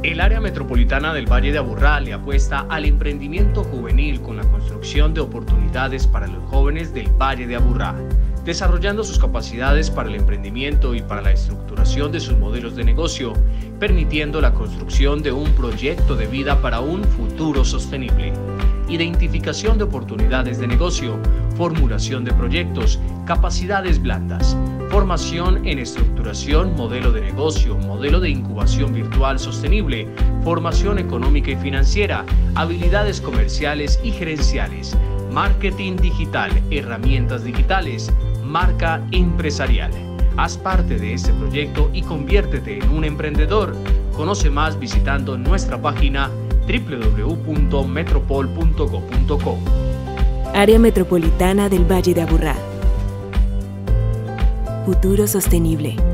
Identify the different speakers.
Speaker 1: El área metropolitana del Valle de Aburrá le apuesta al emprendimiento juvenil con la construcción de oportunidades para los jóvenes del Valle de Aburrá, desarrollando sus capacidades para el emprendimiento y para la estructuración de sus modelos de negocio, permitiendo la construcción de un proyecto de vida para un futuro sostenible. Identificación de oportunidades de negocio, formulación de proyectos, capacidades blandas, formación en estructuración, modelo de negocio, modelo de incubación virtual sostenible, formación económica y financiera, habilidades comerciales y gerenciales, marketing digital, herramientas digitales, marca empresarial. Haz parte de este proyecto y conviértete en un emprendedor. Conoce más visitando nuestra página www.metropol.go.co.
Speaker 2: Área Metropolitana del Valle de Aburrá. Futuro sostenible.